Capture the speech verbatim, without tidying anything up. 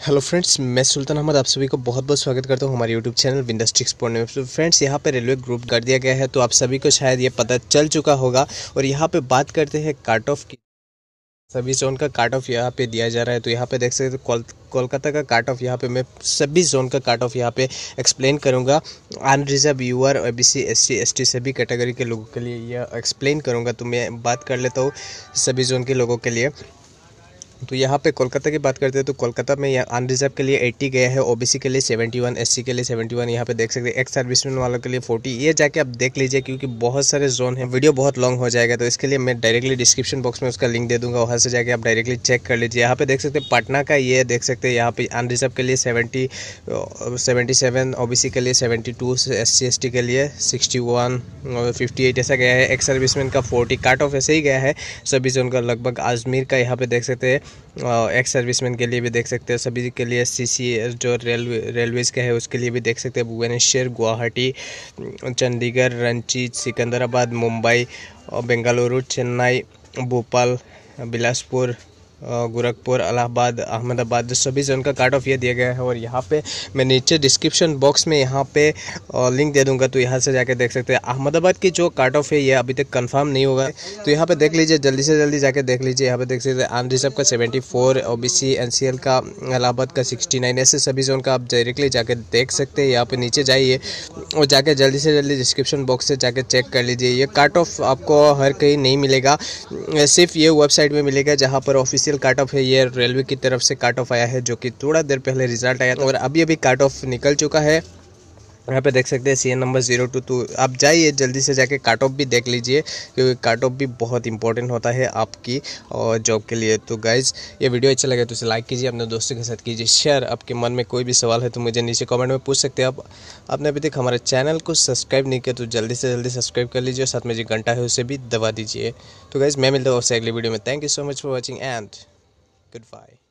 Hello friends, मैं सुल्तान अहमद आप सभी को बहुत बहुत स्वागत करता हूं हमारे यूट्यूब चैनल विंडस्ट्रिक्स पढ़ने में। तो फ्रेंड्स, यहां पे रेलवे ग्रुप कर दिया गया है, तो आप सभी को शायद ये पता चल चुका होगा। और यहां पे बात करते हैं काट ऑफ की। सभी जोन का काट ऑफ यहाँ पे दिया जा रहा है। तो यहाँ पे देख सकते हो कोलकाता का काट ऑफ। यहाँ पे मैं सभी जोन का काट ऑफ यहाँ पे एक्सप्लेन करूँगा। Unreserved, UR, OBC, SC, ST सभी कैटेगरी के लोगों के लिए यह एक्सप्लेन करूँगा। तो मैं बात कर लेता हूँ सभी जोन के लोगों के लिए। तो यहाँ पे कोलकाता की बात करते हैं तो कोलकाता में यहाँ अनरिजर्व के लिए अस्सी गया है, ओबीसी के लिए इकहत्तर, एससी के लिए इकहत्तर। यहाँ पे देख सकते हैं एक्स सर्विसमैन वालों के लिए चालीस। ये जाके आप देख लीजिए क्योंकि बहुत सारे जोन हैं, वीडियो बहुत लॉन्ग हो जाएगा। तो इसके लिए मैं डायरेक्टली डिस्क्रिप्शन बॉक्स में उसका लिंक दे दूंगा, वहाँ से जाके आप डायरेक्टली चेक कर लीजिए। यहाँ पे देख सकते हैं पटना का, ये देख सकते हैं यहाँ पे अनरिजर्व के लिए सेवेंटी सेवेंटी सेवन, ओबीसी के लिए seventy two, S C S T के लिए सिक्सटी वन, फिफ्टी एट ऐसा गया है। एक्स सर्विसमैन का फोर्टी काट ऑफ ऐसे ही गया है सभी जोन का लगभग। अजमेर का यहाँ पे देख सकते हैं एक्स सर्विसमैन के लिए भी देख सकते हैं, सभी के लिए सी सी जो रेलवे रेलवेज़ का है उसके लिए भी देख सकते हैं। भुवनेश्वर, गुवाहाटी, चंडीगढ़, रांची, सिकंदराबाद, मुंबई, बेंगलुरु, चेन्नई, भोपाल, बिलासपुर, गोरखपुर, इलाहाबाद, अहमदाबाद सभी जोन का काट ऑफ ये दिया गया है। और यहाँ पे मैं नीचे डिस्क्रिप्शन बॉक्स में यहाँ पे लिंक दे दूंगा, तो यहाँ से जाके देख सकते हैं। अहमदाबाद की जो काट ऑफ है ये अभी तक कंफर्म नहीं होगा, तो यहाँ पे देख लीजिए, जल्दी से जल्दी जाके देख लीजिए। यहाँ पे देख सकते हैं अनरिजर्व का सेवेंटी फोर, ओबीसी एनसीएल का, इलाहाबाद का सिक्सटी नाइन, ऐसे सभी जोन का आप डायरेक्टली जाके देख सकते हैं। यहाँ पे नीचे जाइए और जाके जल्दी से जल्दी डिस्क्रिप्शन बॉक्स से जाके चेक कर लीजिए। ये काट ऑफ आपको हर कहीं नहीं मिलेगा, सिर्फ ये वेबसाइट में मिलेगा जहाँ पर ऑफिशियल काट ऑफ है। ये रेलवे की तरफ से काट ऑफ आया है, जो कि थोड़ा देर पहले रिजल्ट आया और अभी अभी काट ऑफ निकल चुका है। यहाँ पे देख सकते हैं C N number zero two. तो आप जाइए जल्दी से जाके काट ऑफ भी देख लीजिए, क्योंकि काट ऑफ भी बहुत इंपॉर्टेंट होता है आपकी और जॉब के लिए। तो गाइज, ये वीडियो अच्छा लगे तो इसे लाइक कीजिए, अपने दोस्तों के साथ कीजिए शेयर। आपके मन में कोई भी सवाल है तो मुझे नीचे कमेंट में पूछ सकते हैं आप। आपने अभी तक हमारे चैनल को सब्सक्राइब नहीं किया तो जल्दी से जल्दी सब्सक्राइब कर लीजिए, साथ में जो घंटा है उसे भी दबा दीजिए। तो गाइज, मैं मिलता हूँ आपसे अगली वीडियो में। Thank you so much for watching and good bye.